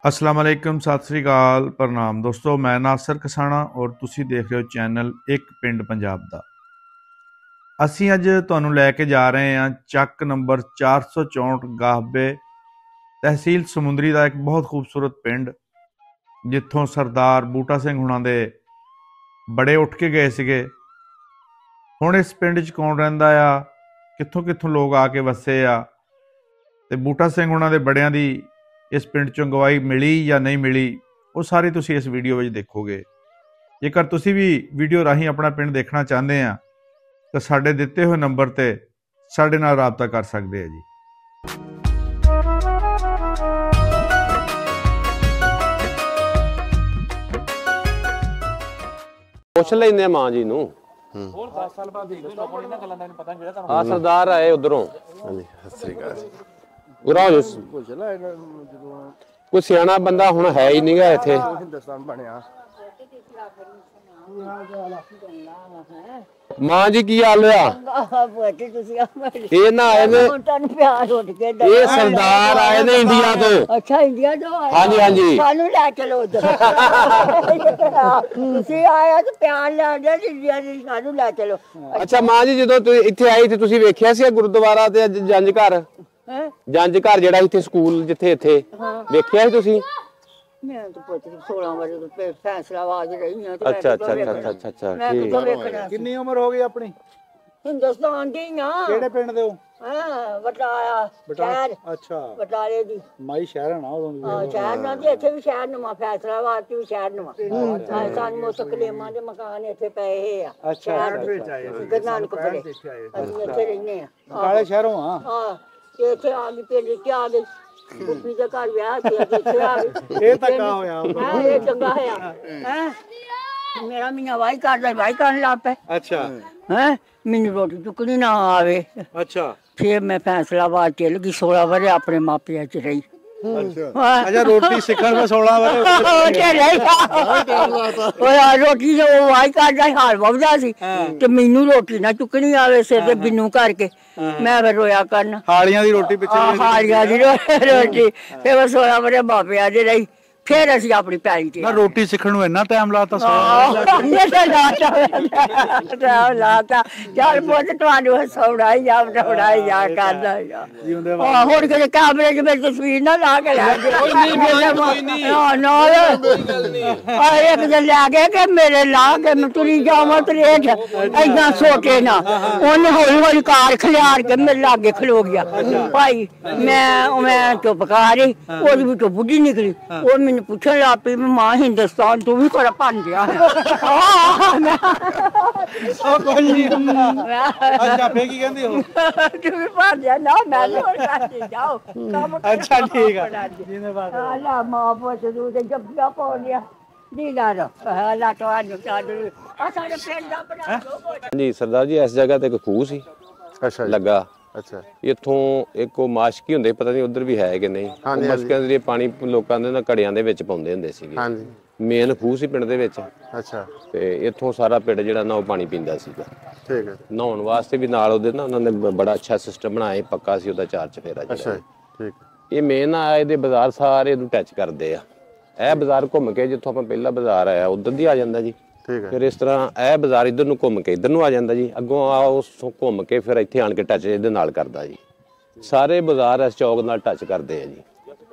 अस्सलाम वालेकुम, सत श्री अकाल, प्रणाम दोस्तों। मैं नासर कसाना और तुसी देख रहे हो चैनल एक पिंड पंजाब दा। असी अज तुहानू लैके जा रहे हैं चक नंबर 464 गाहबे, तहसील समुंदरी का एक बहुत खूबसूरत पिंड जिथों सरदार बूटा सिंह हुणां दे बड़े उठ के गए सीगे। हुण इस पिंड च कौन रहिंदा आ, कित्थों कित्थों लोग आके वसे आ ते बूटा सिंह हुणां दे बड़ियां दी इस पिंड चों गवाही मिली या नहीं मिली, वो सारी तुसी इस वीडियो में देखोगे। जेकर तुसी भी वीडियो राही अपना पिंड देखना चाहते हैं तो साडे दिते हुए नंबर ते साडे नाल राबता कर सकते हैं जी। पुछ लेंदे मां जी नूं। सरदार आए उधरों कोई सियाना बंदा हुण है ही नहीं गा इत्थे। मां जी की हाल होया? ये ना आए ने, ये सरदार आए ने इंडिया तो। अच्छा इंडिया तो आए? हाँ जी हाँ जी। सानू लै चलो उधर। तुसी आए तो प्यार लै दे इंडिया दी, सानू लै चलो। अच्छा मां जी, जदों तुसीं इत्थे आई ते तुसीं वेखिया सी गुरुद्वारा ते जंज घर? जंज घर जेड़ा इत्थे स्कूल जिथे इत्थे वेखिया सी तुसीं? मैं तो पुੱਛ 16 ਵਜੇ ਤੋਂ फैसलाबाद रही हां। अच्छा अच्छा अच्छा अच्छा अच्छा ठीक। कितनी उम्र हो गई अपनी? हिंदुस्तान दी ना। केड़े पिंड दे हो? हां बटाया शहर। अच्छा बटाले दी माई शहर है ना उदों दी। हां शहर ना ते इत्थे भी शहर नवा, फैसलाबाद च भी शहर नवा। हां सान मुस्तकलेमा दे मकान इत्थे पए आ। अच्छा विच आए गुरु नानक पुरे ਅਸੀਂ ਇੱਥੇ ਰਹਿੰਦੇ ਆ। काले शहरों हां ਹਾਂ ਤੇ ਇੱਥੇ ਆ ਗਈ ਪਿੰਡ ਚ ਆ ਗਈ ਕੁੱਪੀ ਦੇ ਘਰ ਵਿਆਹ ਸੀ ਇੱਥੇ ਆ ਗਈ। ਇਹ ਤਾਂ ਕਾ ਹੋਇਆ? ਇਹ ਚੰਗਾ ਹੋਇਆ ਹੈ। ਮੇਰਾ ਮੀਆਂ ਵਾਈ ਕਰਦਾ, ਵਾਈ ਕਰਨ ਲੱਗ ਪਏ। अच्छा ਹੈ ਮੈਨੂੰ ਰੋਟੀ ਟੁਕੜੀ ਨਾ ਆਵੇ। अच्छा ਫਿਰ ਮੈਂ ਫੈਸਲਾਬਾਦ ਚਲ ਗਈ, 16 ਵਰੇ ਆਪਣੇ ਮਾਪਿਆਂ ਚ ਰਹੀ। अच्छा अच्छा रोटी सिखण में 16 रोटी जो वाई करदा हाल वजदा सी ते मैनू रोटी ना चुकनी आवे सिर ते बिन्नू करके मैं फिर रोया करना हालियां दी रोटी पिछे हालियां दी रोटी फिर 16 वरे बापे आजे रही। फिर असी अपनी पैली च ना रोटी सिखण में इतना टाइम लाता चल पुत तुहानू सौड़ा ही जा उड़ाई जा करदा हुण किते कैमरे च मेरी तस्वीर ना ला के एक दिन लै गए कि मेरे ला के मैं तुरी जावां त्रेठ ऐदा सोटे ना उन्हें हौली हौली कार खलियार के मेरे लागे खलो गया भाई। मैं चुप कर रही, ओदी भी तो बुढ़ी निकली। वो मैंने पूछन लग पी मां हिंदुस्तान तू भी थोड़ा बन गया। अच्छा फे की कहंदी हो तू भी बन गया ना मैं जाओ। अच्छा ठीक है अल्लाह मां पुत तू ते जब्बिया पा लिया दीदा रो अल्लाह तवानू चादू आ सारे पिंड दा बना दो जी। सरदार जी इस जगह ते एक खूह सी लगा। अच्छा इत्थों एक माशकी हुंदे, पता नहीं उधर भी है कि नहीं। माशकियां दे पानी लोकां दे ना घड़ियां दे विच पाउंदे हुंदे सीगे। हां जी मेन खूह सी पिंड दे विच। अच्छा ते इत्थों सारा पिंड जेड़ा ना पानी पींदा सीगा। ठीक है नहाउण वास्ते भी नाल ओदे ना उन्होंने बड़ा अच्छा सिस्टम बनाया, पक्का सी ओदा चार चफेरा। अच्छा ठीक ये मेन आ ਇਹਦੇ ਬਾਜ਼ਾਰ ਸਾਰੇ ਨੂੰ ਟੱਚ ਕਰਦੇ ਆ। ਇਹ ਬਾਜ਼ਾਰ ਘੁੰਮ ਕੇ ਜਿੱਥੋਂ ਆਪਾਂ ਪਹਿਲਾ ਬਾਜ਼ਾਰ ਆਇਆ ਉਧਰ ਦੀ ਆ ਜਾਂਦਾ ਜੀ। ਠੀਕ ਹੈ ਫਿਰ ਇਸ ਤਰ੍ਹਾਂ ਇਹ ਬਾਜ਼ਾਰ ਇਧਰ ਨੂੰ ਘੁੰਮ ਕੇ ਇਧਰ ਨੂੰ ਆ ਜਾਂਦਾ ਜੀ। ਅੱਗੋਂ ਆ ਉਸੋਂ ਘੁੰਮ ਕੇ ਫਿਰ ਇੱਥੇ ਆਣ ਕੇ ਟੱਚ ਇਹਦੇ ਨਾਲ ਕਰਦਾ ਜੀ। ਸਾਰੇ ਬਾਜ਼ਾਰ ਇਸ ਚੌਕ ਨਾਲ ਟੱਚ ਕਰਦੇ ਆ ਜੀ।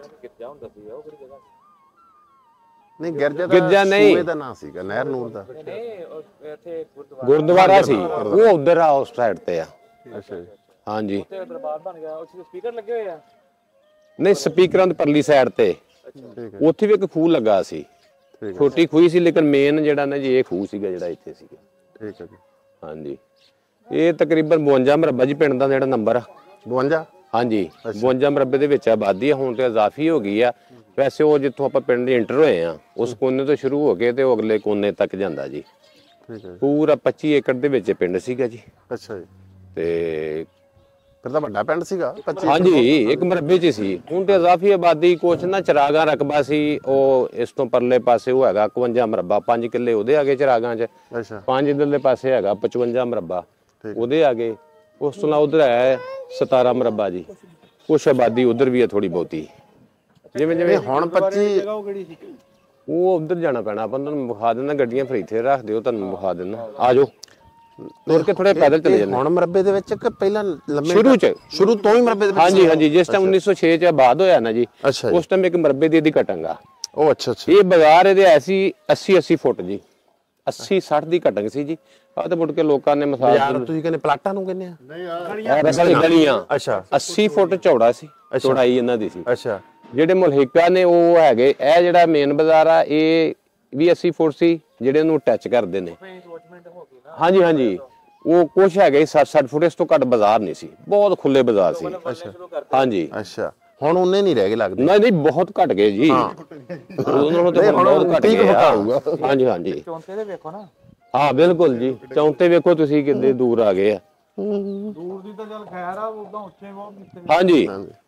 ਨਹੀਂ ਗਿਰਜਾ ਨਹੀਂ, ਸੂਏ ਦਾ ਨਾਂ ਸੀਗਾ ਨਹਿਰ ਨੂਰ ਦਾ। ਗੁਰਦੁਆਰਾ ਸੀ ਉਹ ਉਧਰ ਆ ਉਸ ਸਾਈਡ ਤੇ ਆ। ਅੱਛਾ ਜੀ ਹਾਂ ਜੀ ਦਰਬਾਰ ਬਣ ਗਿਆ ਉੱਥੇ ਸਪੀਕਰ ਲੱਗੇ ਹੋਏ ਆ। ਨਹੀਂ ਸਪੀਕਰਾਂ ਦੀ ਪਰਲੀ ਸਾਈਡ ਤੇ ਉੱਥੇ ਵੀ ਇੱਕ ਖੂਹ ਲੱਗਾ ਸੀ। ਛੋਟੀ ਖੂਹੀ ਸੀ ਲੇਕਿਨ ਮੇਨ ਜਿਹੜਾ ਨਾ ਜੀ ਇਹ ਖੂਹ ਸੀਗਾ ਜਿਹੜਾ ਇੱਥੇ ਸੀਗਾ। ਠੀਕ ਹੈ ਜੀ ਹਾਂ ਜੀ ਇਹ ਤਕਰੀਬਨ 52 ਮਰਬਾ ਜੀ ਪਿੰਡ ਦਾ ਜਿਹੜਾ ਨੰਬਰ ਆ 52। ਹਾਂ ਜੀ 52 ਮਰਬੇ ਦੇ ਵਿੱਚ ਆਬਾਦੀ ਆ। ਹੁਣ ਤੇ ਇਜ਼ਾਫੀ ਹੋ ਗਈ ਆ। ਵੈਸੇ ਉਹ ਜਿੱਥੋਂ ਆਪਾਂ ਪਿੰਡ ਦੇ ਇੰਟਰ ਹੋਏ ਆ ਉਸ ਕੋਨੇ ਤੋਂ ਸ਼ੁਰੂ ਹੋ ਕੇ ਤੇ ਉਹ ਅਗਲੇ ਕੋਨੇ ਤੱਕ ਜਾਂਦਾ ਜੀ। ਠੀਕ ਹੈ ਪੂਰਾ 25 ਏਕੜ ਦੇ ਵਿੱਚ ਪਿੰਡ ਸੀਗਾ ਜੀ। ਅੱਛਾ ਜੀ ਤੇ ਫਿਰ ਤਾਂ ਵੱਡਾ ਪਿੰਡ ਸੀਗਾ। ਹਾਂ ਜੀ ਇੱਕ ਮਰਬੇ 'ਚ ਸੀ। ਹੁਣ ਤੇ ਇਜ਼ਾਫੀ ਆਬਾਦੀ ਕੁਛ ਨਾ ਚਰਾਗਾ ਰਕਬਾ ਸੀ ਉਹ ਇਸ ਤੋਂ ਪਰਲੇ ਪਾਸੇ ਉਹ ਹੈਗਾ 51 ਮਰਬਾ 5 ਕਿੱਲੇ ਉਹਦੇ ਆ ਗਏ ਚਰਾਗਾਂ 'ਚ। ਅੱਛਾ 5 ਇਧਰਲੇ ਪਾਸੇ ਹੈਗਾ 55 ਮਰਬਾ ਉਹਦੇ ਆ ਗਏ। ਉਸ ਤੋਂ ਨਾਲ ਉਧਰ ਹੈ 17 ਮਰਬਾ ਜੀ। ਕੁਛ ਆਬਾਦੀ ਉਧਰ ਵੀ ਹੈ ਥੋੜੀ ਬਹੁਤੀ। ਜਿਵੇਂ ਜਿਵੇਂ ਹੁਣ 25 ਜਗ੍ਹਾ ਉਹ ਕਿਹੜੀ ਸੀ? ਉਹ ਉਧਰ ਜਾਣਾ ਪੈਣਾ, ਆਪਾਂ ਤੁਹਾਨੂੰ ਵਿਖਾ ਦਿੰਦਾ, ਗੱਡੀਆਂ ਫਿਰ ਇੱਥੇ ਰੱਖ ਦਿਓ, ਤੁਹਾਨੂੰ ਵਿਖਾ ਦਿੰਦਾ। ਆ ਜਾਓ ਤੁਰ ਕੇ ਥੋੜੇ ਪੈਦਲ ਚਲੇ ਜਾਂਦੇ। ਹੁਣ ਮਰਬੇ ਦੇ ਵਿੱਚ ਕਿ ਪਹਿਲਾਂ ਲੰਮੇ ਸ਼ੁਰੂ ਤੋਂ ਹੀ ਮਰਬੇ ਦੇ ਵਿੱਚ? ਹਾਂਜੀ ਹਾਂਜੀ, ਜਿਸ ਟਾਈਮ 1906 ਚ ਬਾਅਦ ਹੋਇਆ ਨਾ ਜੀ, ਅੱਛਾ ਉਸ ਟਾਈਮ ਇੱਕ ਮਰਬੇ ਦੀ ਇਹਦੀ ਕਟਿੰਗ ਆ। ਉਹ ਅੱਛਾ ਅੱਛਾ। ਇਹ ਬਾਜ਼ਾਰ ਇਹਦੇ ਐਸੀ 80 ਫੁੱਟ ਜੀ, 80-60 ਦੀ ਕਟਿੰਗ ਸੀ ਜੀ। ਆ ਤੇ ਮੁੜ ਕੇ ਲੋਕਾਂ ਨੇ ਬਾਜ਼ਾਰ ਤੁਸੀਂ ਕਹਿੰਦੇ ਪਲਾਟਾਂ ਨੂੰ ਕਹਿੰਦੇ ਆ? ਨਹੀਂ, ਗਲੀਆਂ। ਅੱਛਾ 80 ਫੁੱਟ ਚੌੜਾ ਸੀ, ਚੌੜਾਈ ਇਹਨਾਂ ਦੀ ਸੀ। ਅੱਛਾ। ਜਿਹੜੇ ਮੁਲਹਿਕਾ ਨੇ ਉਹ ਹੈਗੇ, ਇਹ ਜਿਹੜਾ ਮੇਨ ਬਾਜ਼ਾਰ ਆ ਇਹ ਵੀ 80 ਫੁੱਟ ਸੀ, ਜਿਹੜੇ ਉਹਨੂੰ ਟੱਚ ਕਰਦੇ ਨੇ। ਹਾਂਜੀ ਹਾਂਜੀ, ਉਹ ਕੁਛ ਹੈਗੇ 60 ਫੁੱਟ, ਇਸ ਤੋਂ ਘੱਟ ਬਾਜ਼ਾਰ ਨਹੀਂ ਸੀ, ਬਹੁਤ ਖੁੱਲੇ ਬਾਜ਼ਾਰ ਸੀ। ਹਾਂਜੀ ਅੱਛਾ। ਹੁਣ ਉਹਨੇ ਨਹੀਂ ਰਹਿ ਗਏ ਲੱਗਦੇ? ਨਹੀਂ ਨਹੀਂ, ਬਹੁਤ ਘਟ ਗਏ ਜੀ, ਉਹਨਾਂ ਨੂੰ ਤੇ ਬਹੁਤ ਘਟ ਗਏ। ਹਾਂਜੀ ਹਾਂਜੀ, ਚੌਂਤੇ ਦੇ ਵੇਖੋ ਨਾ। ਹਾਂ ਬਿਲਕੁਲ ਜੀ, ਚੌਂਤੇ ਵੇਖੋ ਤੁਸੀਂ ਕਿੰਨੇ ਦੂਰ ਆ ਗਏ ਆ। ਦੂਰ ਦੀ ਤਾਂ ਚੱਲ ਖੈਰ ਆ, ਉਦਾਂ ਉੱਚੇ ਬਹੁਤ ਕੀਤੇ। ਹਾਂਜੀ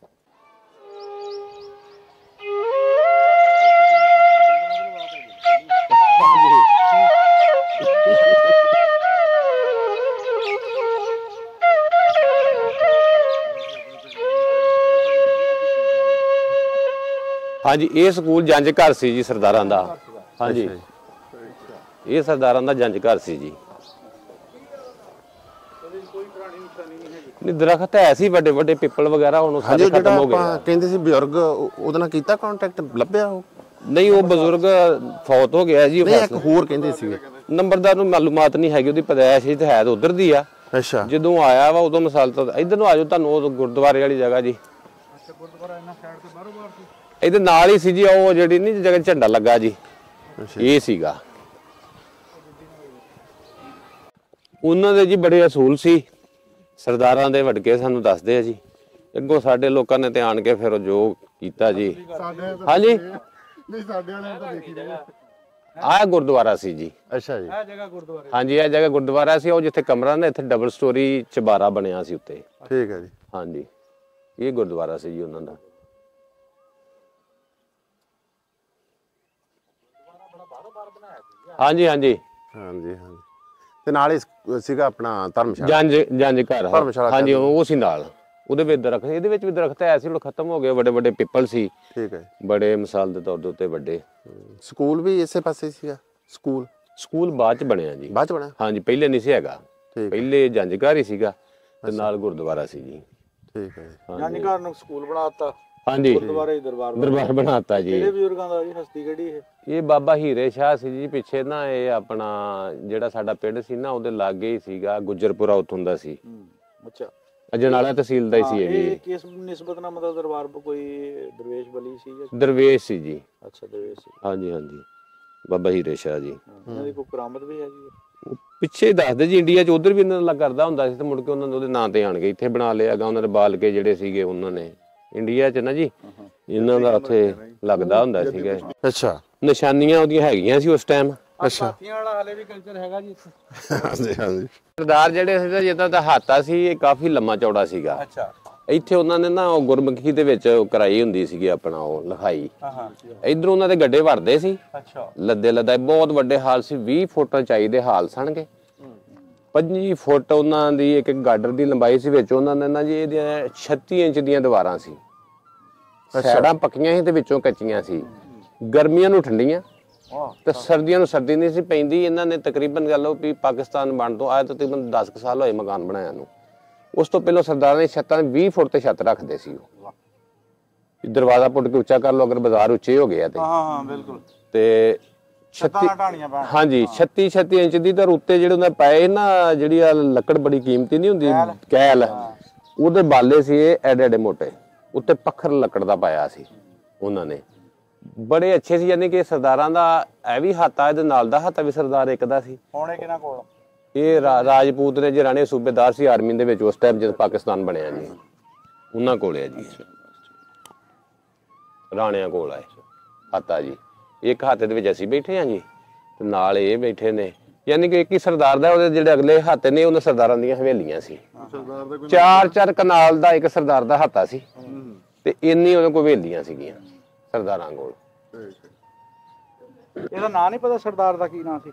ਹਾਂਜੀ, ਇਹ ਸਕੂਲ ਜੰਜ ਘਰ ਸੀ ਜੀ ਸਰਦਾਰਾਂ ਦਾ। ਹਾਂਜੀ, ਇਹ ਸਰਦਾਰਾਂ ਦਾ ਜੰਜ ਘਰ ਸੀ ਜੀ। ਨਹੀਂ, ਦਰਖਤ ਹੈ ਸੀ ਵੱਡੇ ਵੱਡੇ, ਪਿੱਪਲ ਵਗੈਰਾ, ਹੁਣ ਸਾਰੇ ਖਤਮ ਹੋ ਗਏ। ਕਹਿੰਦੇ ਸੀ ਬਜ਼ੁਰਗ, ਉਹਦੇ ਨਾਲ ਕੀਤਾ ਕੰਟੈਕਟ, ਲੱਭਿਆ ਉਹ? ਨਹੀਂ, ਉਹ ਬਜ਼ੁਰਗ ਫੌਤ ਹੋ ਗਿਆ ਜੀ। ਇੱਕ ਹੋਰ ਕਹਿੰਦੇ ਸੀ ਨੰਬਰਦਾਰ ਨੂੰ ਮਾਲੂਮਾਤ ਨਹੀਂ ਹੈਗੀ, ਉਹਦੀ ਪੈਦਾਇਸ਼ ਹੀ ਤਾਂ ਹੈ ਤਾਂ ਉਧਰ ਦੀ ਆ। ਅੱਛਾ। ਜਦੋਂ ਆਇਆ ਵਾ ਉਦੋਂ ਮਿਸਾਲ ਤਾਂ ਇਧਰ ਨੂੰ ਆ ਜਾਓ, ਤੁਹਾਨੂੰ ਉਹ ਗੁਰਦੁਆਰੇ ਵਾਲੀ ਜਗ੍ਹਾ ਜੀ। ਗੁਰਦੁਆਰਾ ਇਹਨਾਂ ਸਾਈਡ ਤੇ ਬਾਹਰੋਂ ਬਾਹਰ ਸੀ। ਇਹਦੇ ਨਾਲ ਹੀ ਸੀ ਜੀ, ਉਹ ਜਿਹੜੀ ਨਹੀਂ ਜਗ੍ਹਾ ਝੰਡਾ ਲੱਗਾ ਜੀ, ਇਹ ਸੀਗਾ। ਉਹਨਾਂ ਦੇ ਜੀ ਬੜੇ ਅਸੂਲ ਸੀ ਸਰਦਾਰਾਂ ਦੇ, ਵਡਕੇ ਸਾਨੂੰ ਦੱਸਦੇ ਆ ਜੀ। ਅੱਗੋਂ ਸਾਡੇ ਲੋਕਾਂ ਨੇ ਤੇ ਆਣ ਕੇ ਫਿਰ ਜੋ ਕੀਤਾ ਜੀ। ਹਾਂਜੀ, ਨਹੀਂ ਸਾਡੇ ਵਾਲਿਆਂ ਤਾਂ ਦੇਖੀ ਆਹ ਗੁਰਦੁਆਰਾ ਸੀ ਜੀ। ਅੱਛਾ ਜੀ। ਇਹ ਜਗ੍ਹਾ ਗੁਰਦੁਆਰੇ। ਹਾਂਜੀ, ਇਹ ਜਗ੍ਹਾ ਗੁਰਦੁਆਰਾ ਸੀ। ਉਹ ਜਿੱਥੇ ਕਮਰਾ ਨਾ, ਇੱਥੇ ਡਬਲ ਸਟੋਰੀ ਚਬਾਰਾ ਬਣਿਆ ਸੀ ਉੱਤੇ। ਠੀਕ ਹੈ ਜੀ। ਹਾਂਜੀ, ਇਹ ਗੁਰਦੁਆਰਾ ਸੀ ਜੀ ਉਹਨਾਂ ਦਾ। ਹਾਂਜੀ ਹਾਂਜੀ ਹਾਂਜੀ ਹਾਂਜੀ, ਤੇ ਨਾਲ ਹੀ ਸੀਗਾ ਆਪਣਾ ਧਰਮਸ਼ਾਲਾ। ਜੰਜ ਘਰ। ਹਾਂਜੀ, ਉਹ ਸੀ ਨਾਲ। ਉਹਦੇ ਵਿੱਚ ਦਰਖਤ, ਇਹਦੇ ਵਿੱਚ ਵੀ ਦਰਖਤ ਹੈ ਸੀ, ਹੁਣ ਖਤਮ ਹੋ ਗਏ। ਵੱਡੇ ਵੱਡੇ ਪਿੱਪਲ ਸੀ। ਠੀਕ ਹੈ। ਬੜੇ ਮਿਸਾਲ ਦੇ ਤੌਰ ਦੇ ਉੱਤੇ ਵੱਡੇ। ਸਕੂਲ ਵੀ ਇਸੇ ਪਾਸੇ ਸੀਗਾ? ਸਕੂਲ ਬਾਅਦ ਚ ਬਣਿਆ ਜੀ। ਬਾਅਦ ਚ ਬਣਿਆ? ਹਾਂਜੀ, ਪਹਿਲੇ ਨਹੀਂ ਸੀ ਹੈਗਾ, ਪਹਿਲੇ ਜੰਜ ਘਰ ਹੀ ਸੀਗਾ ਤੇ ਨਾਲ ਗੁਰਦੁਆਰਾ ਸੀ ਜੀ। ਠੀਕ ਹੈ। ਜੰਜ ਘਰ ਨੂੰ ਸਕੂਲ ਬਣਾਤਾ। ਹਾਂਜੀ, ਗੁਰਦੁਆਰੇ ਦਰਬਾਰ ਬਣਾਤਾ ਜੀ। ਕਿਹੜੇ ਬਜ਼ੁਰਗਾਂ ਦਾ ਜੀ? ਹਸਤੀ ਕਿਹੜੀ ਇਹ ਬਾਬਾ ਹੀਰੇ ਸ਼ਾਹ ਸੀ ਜੀ। ਪਿੱਛੇ ਨਾ ਇਹ ਆਪਣਾ ਜਿਹੜਾ ਸਾਡਾ ਪਿੰਡ ਸੀ ਨਾ, ਉਹਦੇ ਲਾਗੇ ਹੀ ਸੀਗਾ ਗੁੱਜਰਪੁਰਾ, ਉੱਥੋਂ ਦਾ ਸੀ। ਅੱਛਾ। ਅਜਨਾਲਾ ਤਹਿਸੀਲ ਦਾ ਹੀ ਸੀ ਇਹ ਵੀ। ਕਿਸ ਨਿਸਬਤ ਨਾਲ, ਮਤਲਬ ਦਰਬਾਰ ਕੋਈ ਦਰਵੇਸ਼ ਬਲੀ ਸੀ ਜਾਂ? ਦਰਵੇਸ਼ ਸੀ ਜੀ। ਅੱਛਾ, ਦਰਵੇਸ਼ ਸੀ। ਹਾਂਜੀ ਹਾਂਜੀ, ਬਾਬਾ ਹੀਰੇ ਸ਼ਾਹ ਜੀ। ਇਹਨਾਂ ਦੀ ਕੋਈ ਕਰਾਮਤ ਵੀ ਹੈਗੀ? ਪਿੱਛੇ ਦੱਸਦੇ ਜੀ, ਇੰਡੀਆ 'ਚ ਉਧਰ ਵੀ ਇਹਨਾਂ ਦਾ ਕਰਦਾ ਹੁੰਦਾ ਸੀ, ਤੇ ਮੁੜ ਕੇ ਉਹਨਾਂ ਨੇ ਉਹਦੇ ਨਾਂ ਤੇ ਆਣ ਕੇ ਇੱਥੇ ਬਣਾ ਲਿਆਗਾ। ਉਹਨਾਂ ਦੇ ਬਾਲਕੇ ਜਿਹੜੇ ਸੀਗੇ, ਉਹਨਾਂ ਨੇ ਇੰਡੀਆ 'ਚ ਨਾ ਜੀ, ਇਹਨਾਂ ਦਾ ਉੱਥੇ ਲੱਗਦਾ ਹੁੰਦਾ ਸੀਗਾ। ਅੱਛਾ। ਨਿਸ਼ਾਨੀਆਂ ਉਹਦੀਆਂ ਹੈਗੀਆਂ ਸੀ ਉਸ ਟਾਈਮ। ਅੱਛਾ। ਸਾਥੀਆਂ ਵਾਲਾ ਹਲੇ ਵੀ ਕਲਚਰ ਹੈਗਾ ਜੀ ਇੱਥੇ। ਹਾਂਜੀ ਹਾਂਜੀ। ਸਰਦਾਰ ਜਿਹੜੇ ਸੀ, ਜਿੱਦਾਂ ਦਾ ਹਾਤਾ ਸੀ, ਇਹ ਕਾਫੀ ਲੰਮਾ ਚੌੜਾ ਸੀਗਾ। ਅੱਛਾ। ਇੱਥੇ ਉਹਨਾਂ ਨੇ ਨਾ ਉਹ ਗੁਰਮੁਖੀ ਦੇ ਵਿੱਚ ਕਰਾਈ ਹੁੰਦੀ ਸੀਗੀ ਆਪਣਾ ਉਹ ਲਿਖਾਈ। ਇਧਰੋਂ ਉਹਨਾਂ ਦੇ ਗੱਡੇ ਵੜਦੇ ਸੀ। ਅੱਛਾ। ਲੱਦੇ ਬਹੁਤ ਵੱਡੇ ਹਾਲ ਸੀ, 20 ਫੁੱਟ ਉਚਾਈ ਦੇ ਹਾਲ ਸਣਗੇ। 25 ਫੁੱਟ ਉਹਨਾਂ ਦੀ ਇੱਕ ਗਾਡਰ ਦੀ ਲੰਬਾਈ ਸੀ। ਵਿੱਚ ਉਹਨਾਂ ਨੇ ਨਾ ਜੀ ਇਹਦੀਆਂ 36 ਇੰਚ ਦੀਆਂ ਦੀਵਾਰਾਂ ਸੀ। ਸਾਈਡਾਂ ਪੱਕੀਆਂ ਸੀ ਤੇ ਵਿੱਚੋਂ ਕੱਚੀਆਂ ਸੀ। ਗਰਮੀਆਂ ਨੂੰ ਠੰਡੀਆਂ ਤੇ ਸਰਦੀਆਂ ਨੂੰ ਸਰਦੀ ਨਹੀਂ ਸੀ ਪੈਂਦੀ। ਇਹਨਾਂ ਨੇ ਤਕਰੀਬਨ ਗੱਲ ਉਹ ਵੀ ਪਾਕਿਸਤਾਨ ਬਣ ਤੋਂ ਆਇਆ ਤਕਰੀਬਨ 10 ਸਾਲ ਹੋਏ ਮਕਾਨ ਬਣਾਇਆ ਨੂੰ। ਉਸ ਤੋਂ ਪਹਿਲਾਂ ਸਰਦਾਰਾਂ ਨੇ ਛੱਤਾਂ 20 ਫੁੱਟ ਤੇ ਛੱਤ ਰੱਖਦੇ ਸੀ। ਉਹ ਦਰਵਾਜ਼ਾ ਪੁੱਟ ਕੇ ਉੱਚਾ ਕਰ ਲਓ ਅਗਰ ਬਾਜ਼ਾਰ ਉੱਚੇ ਹੋ ਗਏ ਆ ਤੇ। ਹਾਂ ਬਿਲਕੁਲ। ਤੇ 36 36 ਇੰਚ ਦੀ ਤਾਂ ਉੱਤੇ ਜਿਹੜੇ ਉਹਨਾਂ ਪਏ ਨਾ, ਜਿਹੜੀ ਆ ਲੱਕੜ ਬੜੀ ਕੀਮਤੀ ਨਹੀਂ ਹੁੰਦੀ, ਕੈਲ, ਉਹਦੇ ਬਾਲੇ ਸੀ ਇਹ ਐਡੇ ਐਡੇ ਮੋਟੇ, ਉੱਤੇ ਪੱਖਰ ਲੱਕੜ ਦਾ ਪਾਇਆ ਸੀ ਉਹਨਾਂ ਨੇ। ਬੜੇ ਅੱਛੇ ਸੀ, ਯਾਨੀ ਕਿ ਸਰਦਾਰਾਂ ਦਾ ਇਹ ਵੀ ਹੱਥ ਆ, ਇਹਦੇ ਨਾਲ ਦਾ ਹੱਥ ਵੀ ਸਰਦਾਰ ਇੱਕ ਦਾ ਸੀ। ਹੁਣ ਕਿਹਨਾਂ ਕੋਲ? ਇਹ ਰਾਜਪੂਤ ਨੇ ਜੀ, ਰਾਣੇ ਸੂਬੇਦਾਰ ਸੀ ਆਰਮੀ ਦੇ ਵਿੱਚ ਉਸ ਟਾਈਮ ਜਦ ਪਾਕਿਸਤਾਨ ਬਣਿਆ ਜੀ, ਉਹਨਾਂ ਕੋਲ ਆ ਜੀ, ਰਾਣਿਆਂ ਕੋਲ ਆਏ ਹੱਥਾ ਜੀ। ਇੱਕ ਹੱਥ ਦੇ ਵਿੱਚ ਅਸੀਂ ਬੈਠੇ ਆ ਜੀ, ਤੇ ਨਾਲ ਇਹ ਬੈਠੇ ਨੇ, ਯਾਨੀ ਕਿ ਇੱਕ ਹੀ ਸਰਦਾਰ ਦਾ, ਉਹਦੇ ਜਿਹੜੇ ਅਗਲੇ ਹੱਥ ਨੇ ਉਹਨਾਂ ਸਰਦਾਰਾਂ ਦੀਆਂ ਹਵੇਲੀਆਂ ਸੀ। 4-4 ਕਨਾਲ ਦਾ ਇੱਕ ਸਰਦਾਰ ਦਾ ਹੱਥਾ ਸੀ, ਤੇ ਇੰਨੀ ਉਹਦੇ ਕੋਲ ਹਵੇਲੀਆਂ ਸੀਗੀਆਂ ਸਰਦਾਰਾਂ ਕੋਲ। ਇਹਦਾ ਨਾਂ ਨਹੀਂ ਪਤਾ ਸਰਦਾਰ ਦਾ ਕੀ ਨਾਂ ਸੀ?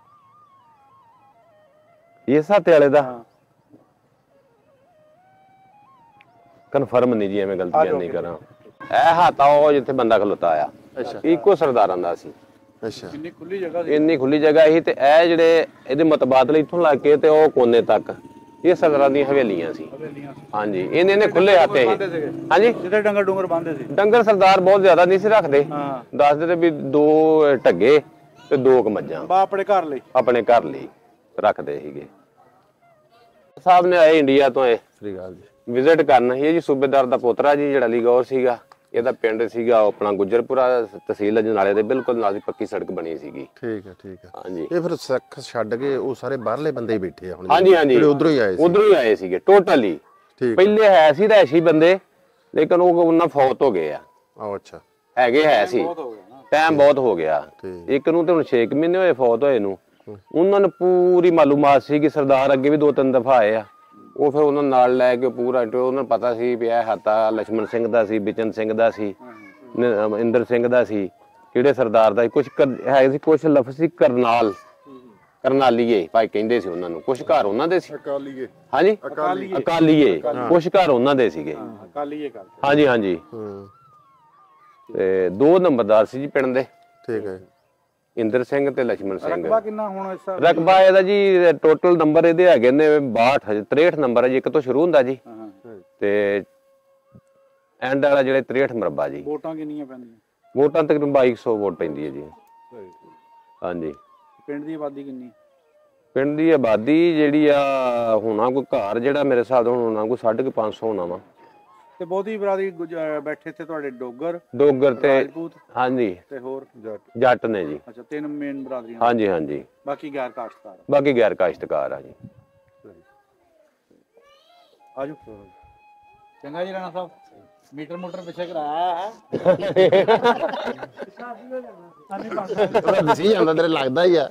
ਇਸ ਹੱਥੇ ਵਾਲੇ ਦਾ ਕਨਫਰਮ ਨਹੀਂ ਜੀ, ਐਵੇਂ ਗਲਤੀਆਂ ਨਹੀਂ ਕਰਾਂ। ਇਹ ਹਾਤਾ ਉਹ ਜਿੱਥੇ ਬੰਦਾ ਖਲੋਤਾ ਆ ਇੱਕੋ ਸਰਦਾਰਾਂ ਦਾ ਸੀ। ਅੱਛਾ ਇੰਨੀ ਖੁੱਲੀ ਜਗ੍ਹਾ ਇੰਨੀ ਖੁੱਲੀ ਜਗ੍ਹਾ ਸੀ ਤੇ ਇਹ ਜਿਹੜੇ ਇਹਦੇ ਮਤਬਾਦਲੇ ਇੱਥੋਂ ਲੱਗ ਕੇ ਤੇ ਉਹ ਕੋਨੇ ਤੱਕ ਇਹ ਸਰਦਾਰਾਂ ਦੀਆਂ ਹਵੇਲੀਆਂ ਸੀ। ਹਾਂਜੀ ਇਹਨੇ ਖੁੱਲੇ ਹਾਤੇ ਸੀ। ਹਾਂਜੀ ਜਿੱਥੇ ਡੰਗਰ ਡੂੰਗਰ ਬੰਦੇ ਸੀ। ਡੰਗਰ ਸਰਦਾਰ ਬਹੁਤ ਜ਼ਿਆਦਾ ਨਹੀਂ ਸੀ ਰੱਖਦੇ, ਦੱਸਦੇ ਤੇ ਵੀ 2 ਢੱਗੇ ਤੇ 2 ਮੱਝਾਂ ਆਪਣੇ ਘਰ ਲਈ ਰੱਖਦੇ ਸੀਗੇ। ਸਾਹਿਬ ਨੇ ਆਏ ਇੰਡੀਆ ਤੋਂ ਸ੍ਰੀ ਅਕਾਲ ਜੀ ਵਿਜ਼ਿਟ ਕਰਨ। ਇਹ ਜੀ ਸੂਬੇਦਾਰ ਦਾ ਪੋਤਰਾ ਜੀ ਜਿਹੜਾ ਅਲੀ ਗੌਰ ਸੀਗਾ, ਇਹਦਾ ਪਿੰਡ ਸੀਗਾ ਆਪਣਾ ਗੁੱਜਰਪੁਰਾ, ਤਹਿਸੀਲ ਅਜਨਾਲੇ ਦੇ ਬਿਲਕੁਲ ਨਾਲ ਦੀ ਪੱਕੀ ਸੜਕ ਬਣੀ ਸੀਗੀ। ਠੀਕ ਹੈ ਹਾਂਜੀ। ਇਹ ਫਿਰ ਸਿੱਖ ਛੱਡ ਕੇ ਉਹ ਸਾਰੇ ਬਾਹਰਲੇ ਬੰਦੇ ਹੀ ਬੈਠੇ ਆ ਹੁਣ? ਹਾਂਜੀ ਜਿਹੜੇ ਉਧਰੋਂ ਹੀ ਆਏ ਸੀਗੇ ਟੋਟਲੀ। ਪਹਿਲੇ ਹੈ ਸੀ ਰੈਸ਼ੀ ਬੰਦੇ, ਲੇਕਿਨ ਉਹ ਉਹਨਾਂ ਫੌਤ ਹੋ ਗਏ ਆ। ਅੱਛਾ ਹੈ ਸੀ ਟਾਈਮ ਬਹੁਤ ਹੋ ਗਿਆ। ਇੱਕ ਨੂੰ ਤੇ ਹੁਣ 6 ਮਹੀਨੇ ਹੋਏ ਫੌਤ ਹੋਏ ਨੂੰ। ਉਹਨਾਂ ਨੂੰ ਪੂਰੀ ਮਾਲੂਮਾਤ ਸੀ ਕਿ ਸਰਦਾਰ ਅੱਗੇ ਵੀ 2-3 ਦਫਾ ਆਏ ਆ। ਉਹ ਫਿਰ ਉਹਨਾਂ ਨਾਲ ਲੈ ਕੇ ਪੂਰਾ ਉਹਨਾਂ ਨੂੰ ਪਤਾ ਸੀ ਵੀ ਇਹ ਹਾਤਾ ਲਛਮਣ ਸਿੰਘ ਦਾ ਸੀ, ਬਿਚਨ ਸਿੰਘ ਦਾ ਸੀ, ਇੰਦਰ ਸਿੰਘ ਦਾ ਸੀ, ਕਿਹੜੇ ਸਰਦਾਰ ਦਾ ਕੁਛ ਹੈ ਸੀ। ਕੁਛ ਲਫ਼ਜ਼ ਸੀ ਕਰਨਾਲੀਏ ਭਾਈ ਕਹਿੰਦੇ ਸੀ ਉਹਨਾਂ ਨੂੰ। ਕੁਛ ਘਰ ਉਹਨਾਂ ਦੇ ਸੀ। ਹਾਂਜੀ ਅਕਾਲੀਏ ਕੁਛ ਘਰ ਉਹਨਾਂ ਦੇ ਸੀਗੇ। ਹਾਂਜੀ ਤੇ 2 ਨੰਬਰਦਾਰ ਸੀ ਜੀ ਪਿੰਡ ਦੇ। ਠੀਕ ਹੈ। ਇੰਦਰ ਸਿੰਘ ਤੇ ਲਛਮਣ ਸਿੰਘ। ਰਕਬਾ ਕਿੰਨਾ ਹੁਣ ਇਸ ਵਾਰ? ਰਕਬਾ ਇਹਦਾ ਜੀ ਟੋਟਲ ਨੰਬਰ ਇਹਦੇ ਹੈਗੇ ਨੇ 62 63 ਨੰਬਰ ਹੈ ਜੀ। ਇੱਕ ਤੋਂ ਸ਼ੁਰੂ ਹੁੰਦਾ ਜੀ ਤੇ ਐਂਡ ਵਾਲਾ ਜਿਹੜੇ 63 ਮਰਬਾ ਜੀ। ਵੋਟਾਂ ਕਿੰਨੀਆਂ ਪੈਂਦੀਆਂ? ਵੋਟਾਂ ਤਕਰੀਬਨ 2200 ਵੋਟ ਪੈਂਦੀ ਹੈ ਜੀ। ਹਾਂਜੀ। ਪਿੰਡ ਦੀ ਆਬਾਦੀ ਕਿੰਨੀ? ਪਿੰਡ ਦੀ ਆਬਾਦੀ ਜਿਹੜੀ ਆ ਹੋਣਾ ਕੋਈ ਘਰ ਜਿਹੜਾ ਮੇਰੇ ਹਿਸਾਬ ਨਾਲ ਹੋਣਾ ਕੋਈ 550 ਹੋਣਾ ਵਾ। ਤੇ ਬਹੁਤੀ ਬਰਾਦਰੀ ਬੈਠੇ ਇੱਥੇ ਤੁਹਾਡੇ ਡੋਗਰ ਤੇ ਰਾਜਪੂਤ? ਹਾਂਜੀ ਤੇ ਹੋਰ ਜੱਟ ਨੇ ਜੀ। ਅੱਛਾ 3 ਮੇਨ ਬਰਾਦਰੀਆਂ? ਹਾਂਜੀ ਬਾਕੀ ਗੈਰ ਕਾਸ਼ਤਕਾਰ? ਬਾਕੀ ਗੈਰ ਕਾਸ਼ਤਕਾਰ ਆ ਜੀ। ਆਜੋ ਚੰਗਾ ਜੀ ਰਾਣਾ ਸਾਹਿਬ। ਮੀਟਰ ਮੋਟਰ ਪਿੱਛੇ ਕਰਾਇਆ ਹੈ। ਦਸੀ ਜਾਂਦਾ ਤੇਰੇ ਲੱਗਦਾ ਹੀ ਆ।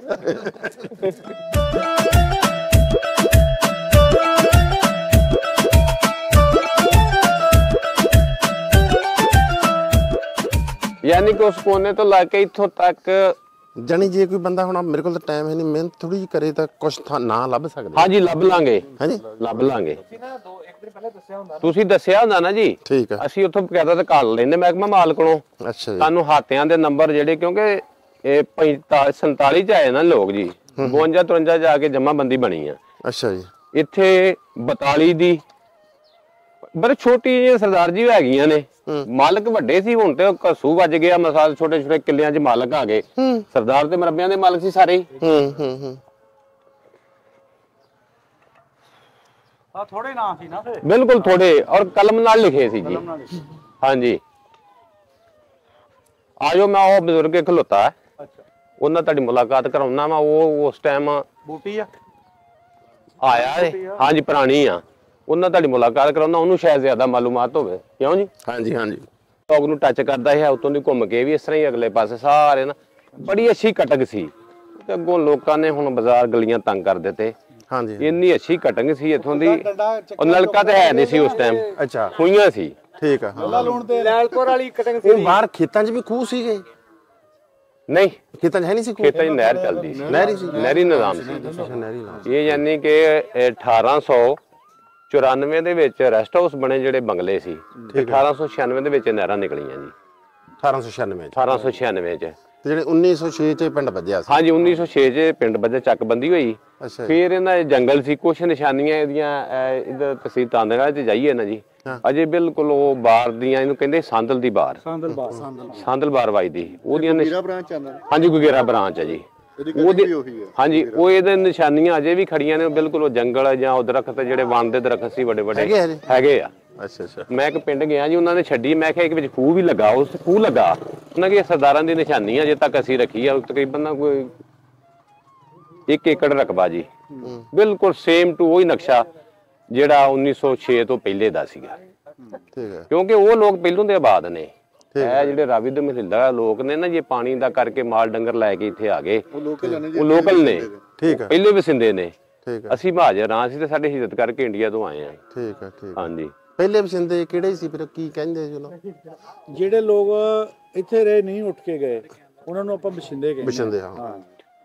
ਯਾਨੀ ਕਿ ਉਸ ਕੋਨੇ ਤੋਂ ਲਾ ਕੇ ਇੱਥੋਂ ਤੱਕ ਜਾਨੀ ਜੇ ਕੋਈ ਬੰਦਾ ਹੁਣ ਮੇਰੇ ਕੋਲ ਤਾਂ ਟਾਈਮ ਹੈ ਨਹੀਂ, ਮਿਹਨਤ ਥੋੜੀ ਜਿਹੀ ਕਰੇ ਤਾਂ ਕੁਛ ਨਾ ਲੱਭ ਸਕਦੇ? ਹਾਂਜੀ ਲੱਭ ਲਾਂਗੇ। ਹਾਂਜੀ ਲੱਭ ਲਾਂਗੇ। ਤੁਸੀਂ ਦੱਸਿਆ ਹੁੰਦਾ ਨਾ ਜੀ। ਠੀਕ ਹੈ। ਅਸੀਂ ਉੱਥੋਂ ਬਕਾਇਦਾ ਤੇ ਕਾਲ ਲੈਂਦੇ ਮਹਿਕਮਾ ਮਾਲ ਕੋਲੋਂ। ਅੱਛਾ ਜੀ। ਤੁਹਾਨੂੰ ਹਾਤਿਆਂ ਦੇ ਨੰਬਰ ਜਿਹੜੇ ਕਿਉਂਕਿ ਇਹ 47 ਚ ਆਏ ਨਾ ਲੋਕ ਜੀ, 52-53 ਜਾ ਕੇ ਜਮਾਬੰਦੀ ਬਣੀ ਆ। ਅੱਛਾ ਜੀ। ਇੱਥੇ 42 ਦੀ ਬੜੇ ਛੋਟੀ ਜਿਹੀ ਸਰਦਾਰ ਜੀ ਹੈਗੀਆਂ ਨੇ। ਮਾਲਕ ਵੱਡੇ ਸੀ, ਹੁਣ ਤੇ ਘਸੂ ਵੱਜ ਗਿਆ। ਮਸਾਲ ਛੋਟੇ ਛੋਟੇ ਕਿੱਲਿਆਂ 'ਚ ਮਾਲਕ ਆ ਗਏ। ਸਰਦਾਰ ਤੇ ਮਰਬਿਆਂ ਦੇ ਮਾਲਕ ਸੀ ਸਾਰੇ ਹੀ। ਥੋੜੇ ਨਾਂ ਸੀ ਨਾ? ਬਿਲਕੁਲ ਥੋੜੇ, ਔਰ ਕਲਮ ਨਾਲ ਲਿਖੇ ਸੀ ਜੀ। ਹਾਂਜੀ ਆਜੋ ਮੈਂ ਉਹ ਬਜ਼ੁਰਗ ਖਲੋਤਾ ਹੈ, ਉਹਨਾਂ ਤੁਹਾਡੀ ਮੁਲਾਕਾਤ ਕਰਾਉਣਾ ਵਾ। ਉਹ ਉਸ ਟਾਈਮ ਬੂਟੀ ਆਇਆ ਹੈ। ਹਾਂਜੀ ਪੁਰਾਣੀ ਆ। ਉਹਨਾਂ ਤੁਹਾਡੀ ਮੁਲਾਕਾਤ ਕਰਾਉਣਾ, ਉਹਨੂੰ ਸ਼ਾਇਦ ਜ਼ਿਆਦਾ ਮਾਲੂਮਾਤ ਹੋਵੇ। ਕਿਉਂ ਜੀ? ਹਾਂਜੀ ਲੋਕ ਨੂੰ ਟੱਚ ਕਰਦਾ ਹੈ ਉਤੋਂ ਦੀ ਘੁੰਮ ਕੇ ਵੀ ਇਸ ਤਰ੍ਹਾਂ ਹੀ ਅਗਲੇ ਪਾਸੇ ਸਾਰੇ ਨਾ। ਬੜੀ ਅੱਛੀ ਕਟਕ ਸੀ ਤੇ ਅੱਗੋਂ ਲੋਕਾਂ ਨੇ ਹੁਣ ਬਾਜ਼ਾਰ ਗਲੀਆਂ ਤੰਗ ਕਰ ਦਿੱਤੇ। ਹਾਂਜੀ ਇੰਨੀ ਅੱਛੀ ਕਟਕ ਸੀ ਇੱਥੋਂ ਦੀ। ਉਹ ਨਲਕਾ ਤੇ ਹੈ ਨਹੀਂ ਸੀ ਉਸ ਟਾਈਮ। ਅੱਛਾ ਖੂਹੀਆਂ ਸੀ। ਠੀਕ ਆ। ਲੈਲਪੁਰ ਵਾਲੀ ਕਟਕ ਸੀ। ਉਹ ਬਾਹਰ ਖੇਤਾਂ 'ਚ ਵੀ ਖੂਹ ਸੀਗੇ? ਨਹੀਂ ਖੇਤਾਂ 'ਚ ਹੈ ਨਹੀਂ ਸੀ। ਖੇਤਾਂ 'ਚ ਨਹਿਰ ਚੱਲਦੀ ਸੀ। ਨਹਿਰੀ ਨਿਜ਼ਾਮ ਸੀ ਇਹ। ਯਾਨੀ ਕਿ 1894 ਦੇ ਵਿੱਚ ਰੈਸਟ ਹਾਊਸ ਬਣੇ ਜਿਹੜੇ ਬੰਗਲੇ ਸੀ। 1896 ਦੇ ਵਿੱਚ ਨਹਿਰਾਂ ਨਿਕਲੀਆਂ ਜੀ। 1896 ਚ ਤੇ ਜਿਹੜੇ 1906 ਚ ਪਿੰਡ ਵੱਜਿਆ ਸੀ। ਹਾਂਜੀ 1906 ਚ ਪਿੰਡ ਵੱਜਿਆ, ਚੱਕਬੰਦੀ ਹੋਈ। ਫਿਰ ਇਹਨਾਂ ਜੰਗਲ ਸੀ, ਕੁਛ ਨਿਸ਼ਾਨੀਆਂ ਇਹਦੀਆਂ ਇਧਰ ਤਹਿਸੀਲ ਤਾਂਦੇਵਾਲ ਚ ਜਾਈਏ ਨਾ ਜੀ, ਅਜੇ ਬਿਲਕੁਲ ਉਹ ਬਾਰ ਦੀਆਂ ਇਹਨੂੰ ਕਹਿੰਦੇ ਸੰਦਲ ਦੀ ਬਾਰ, ਸੰਦਲ ਬਾਰ ਵੱਜਦੀ ਉਹਦੀਆਂ। ਹਾਂਜੀ ਗੁਗੇਰਾ ਬ੍ਰਾਂਚ ਹੈ ਜੀ ਉਹਦੀ। ਹਾਂਜੀ ਉਹ ਇਹਦੇ ਨਿਸ਼ਾਨੀਆਂ ਅਜੇ ਵੀ ਖੜੀਆਂ ਨੇ। ਬਿਲਕੁਲ ਉਹ ਜੰਗਲ ਜਾਂ ਉਹ ਦਰਖਤ ਜਿਹੜੇ ਵਣ ਦੇ ਦਰਖਤ ਸੀ ਵੱਡੇ ਵੱਡੇ ਹੈਗੇ ਆ। ਅੱਛਾ ਮੈਂ ਇੱਕ ਪਿੰਡ ਗਿਆ ਜੀ, ਉਹਨਾਂ ਨੇ ਛੱਡੀ। ਮੈਂ ਕਿਹਾ ਇੱਕ ਵਿੱਚ ਖੂਹ ਵੀ ਲੱਗਾ, ਉਸ ਖੂਹ ਲੱਗਾ। ਉਹਨਾਂ ਕੀ ਸਰਦਾਰਾਂ ਦੀ ਨਿਸ਼ਾਨੀ ਅਜੇ ਤੱਕ ਅਸੀਂ ਰੱਖੀ ਆ। ਤਕਰੀਬਨ ਨਾ ਕੋਈ 1 ਏਕੜ ਰਕਬਾ ਜੀ, ਬਿਲਕੁਲ ਸੇਮ ਟੂ ਉਹੀ ਨਕਸ਼ਾ ਜਿਹੜਾ 1906 ਤੋਂ ਪਹਿਲੇ ਦਾ ਸੀਗਾ। ਕਿਉਂਕਿ ਉਹ ਲੋਕ ਪਹਿਲੋਂ ਦੇ ਆਬਾਦ ਨੇ। ਇਹ ਜਿਹੜੇ ਰਾਵੀ ਦੇ ਮਹੱਲਾ ਲੋਕ ਨੇ ਨਾ, ਜੇ ਪਾਣੀ ਦਾ ਕਰਕੇ ਮਾਲ ਡੰਗਰ ਲੈ ਕੇ ਇੱਥੇ ਆ ਗਏ, ਉਹ ਲੋਕਲ ਨੇ, ਪਹਿਲੇ ਵਸਿੰਦੇ ਨੇ। ਅਸੀਂ ਮਹਾਜਰ ਆਂ ਸੀ ਤੇ ਸਾਡੇ ਹਿਜਰਤ ਕਰਕੇ ਇੰਡੀਆ ਤੋਂ ਆਏ ਆ। ਠੀਕ ਹੈ ਠੀਕ। ਹਾਂਜੀ ਪਹਿਲੇ ਵਸਿੰਦੇ ਕਿਹੜੇ ਸੀ ਫਿਰ? ਕੀ ਕਹਿੰਦੇ ਚਲੋ ਜਿਹੜੇ ਲੋਕ ਇੱਥੇ ਰਹੇ ਨਹੀਂ ਉੱਠ ਕੇ ਗਏ, ਉਹਨਾਂ ਨੂੰ ਆਪਾਂ ਵਸਿੰਦੇ ਕਹਿੰਦੇ। ਵਸਿੰਦੇ ਹਾਂ।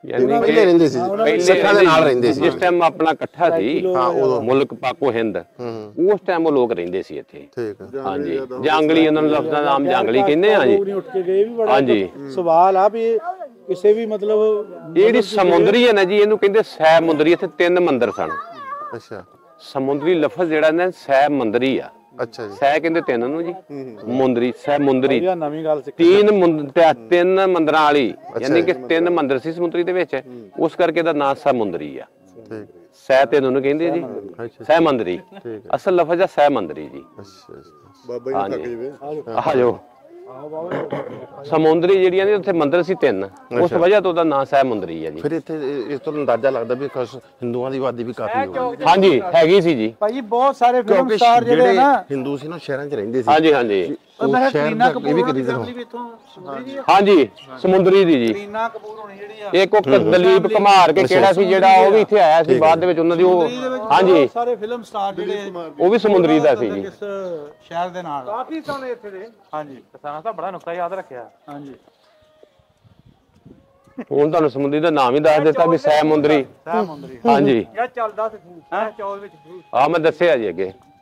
ਪਹਿਲੇ ਰਹਿੰਦੇ ਸੀ ਸਿੱਖਾਂ ਦੇ ਨਾਲ ਰਹਿੰਦੇ ਸੀ ਜਿਸ ਟਾਈਮ ਆਪਣਾ ਇਕੱਠਾ ਸੀ ਮੁਲਕ ਪਾਕੋ ਹਿੰਦ ਉਸ ਟਾਈਮ ਉਹ ਲੋਕ ਰਹਿੰਦੇ ਸੀ ਇੱਥੇ ਠੀਕ ਹੈ ਹਾਂਜੀ ਜਾਂਗਲੀ ਉਹਨਾਂ ਨੂੰ ਲਫ਼ਜ਼ਾਂ ਦਾ ਨਾਮ ਜਾਂਗਲੀ ਕਹਿੰਦੇ ਆ ਜੀ ਉੱਠ ਕੇ ਗਏ ਵੀ ਬੜਾ ਹਾਂਜੀ ਸਵਾਲ ਆ ਵੀ ਕਿਸੇ ਵੀ ਮਤਲਬ ਜਿਹੜੀ ਸਮੁੰਦਰੀ ਹੈ ਨਾ ਜੀ ਇਹਨੂੰ ਕਹਿੰਦੇ ਸੈ ਮੁੰਦਰੀ ਇੱਥੇ 3 ਮੰਦਿਰ ਸਨ ਅੱਛਾ ਸਮੁੰਦਰੀ ਲਫ਼ਜ਼ ਜਿਹੜਾ ਨਾ ਸੈ ਮੰਦਰੀ ਆ ਅੱਛਾ ਜੀ ਸੈ ਕਹਿੰਦੇ 3 ਨੂੰ ਜੀ ਮੁੰਦਰੀ ਸੈ ਮੁੰਦਰੀ ਇਹ ਨਵੀਂ ਗੱਲ ਸਿੱਖੀ 3 ਮੰਦਰਾਂ ਵਾਲੀ ਯਾਨੀ ਕਿ 3 ਮੰਦਿਰ ਸੀ ਸਮੁੰਦਰੀ ਦੇ ਵਿੱਚ ਉਸ ਕਰਕੇ ਇਹਦਾ ਨਾਮ ਸੈ ਮੁੰਦਰੀ ਆ ਠੀਕ ਸੈ 3 ਨੂੰ ਕਹਿੰਦੇ ਜੀ ਸੈ ਮੰਦਰੀ ਅਸਲ ਲਫ਼ਜ਼ ਆ ਸੈ ਮੰਦਰੀ ਜੀ ਅੱਛਾ ਬਾਬਾ ਜੀ ਥੱਕ ਜਵੇ ਆ ਜਾਓ ਸਮੁੰਦਰੀ ਜਿਹੜੀਆਂ ਨੇ ਉੱਥੇ ਮੰਦਿਰ ਸੀ 3 ਉਸ ਵਜ੍ਹਾ ਤੋਂ ਉਹਦਾ ਨਾਂ ਸਹਿ ਮੰਦਰੀ ਹੈ ਜੀ ਫਿਰ ਇੱਥੇ ਇਸ ਤੋਂ ਅੰਦਾਜ਼ਾ ਲੱਗਦਾ ਵੀ ਹਿੰਦੂਆਂ ਦੀ ਆਬਾਦੀ ਵੀ ਕਾਫੀ ਹੋਣੀ ਹਾਂਜੀ ਹੈਗੀ ਸੀ ਜੀ ਭਾਈ ਬਹੁਤ ਸਾਰੇ ਫਿਲਮ ਸਟਾਰ ਜਿਹੜੇ ਨਾ ਹਿੰਦੂ ਸੀ ਨਾ ਸ਼ਹਿਰਾਂ 'ਚ ਰਹਿੰਦੇ ਸੀ ਹਾਂਜੀ ਹਾਂਜੀ ਉਹ ਸ਼ਹਿਰ ਦਾ ਇਹ ਵੀ ਕਰੀ ਹਾਂਜੀ ਸਮੁੰਦਰੀ ਦੀ ਜੀ ਰੀਨਾ ਕਪੂਰ ਹੋਣੀ ਜਿਹੜੀ ਆ ਇੱਕ ਉਹ ਦਲੀਪ ਕੁਮਾਰ ਕੇ ਕਿਹੜਾ ਸੀ ਜਿਹੜਾ ਉਹ ਵੀ ਇੱਥੇ ਆਇਆ ਸੀ ਬਾਅਦ ਦੇ ਵਿੱਚ ਉਹਨਾਂ ਦੀ ਉਹ ਹਾਂਜੀ ਸਾਰੇ ਫਿਲਮ ਸਟਾਰ ਜਿਹੜੇ ਉਹ ਵੀ ਸਮੁੰਦਰੀ ਦਾ ਸੀ ਜੀ ਇਸ ਸ਼ਹਿਰ ਦੇ ਨਾਲ ਕਾਫੀ ਸੋਹਣੇ ਇੱਥੇ ਦੇ ਹਾਂਜੀ ਕਿਸਾਨਾਂ ਦਾ ਬੜਾ ਨੁਕਤਾ ਯਾਦ ਰੱਖਿਆ ਹਾਂਜੀ ਹੁਣ ਤੁਹਾਨੂੰ ਸਮੁੰਦਰੀ ਦਾ ਨਾਮ ਹੀ ਦੱਸ ਦਿੱਤਾ ਵੀ ਸਹਿ ਮੁੰਦਰੀ ਸਹਿ ਮੁੰਦਰੀ ਹਾਂਜੀ ਯਾਰ ਚੱਲਦਾ ਸੀ ਚੌਲ ਵਿੱਚ ਆ ਮੈਂ ਦੱਸਿਆ ਜੀ ਅੱਗੇ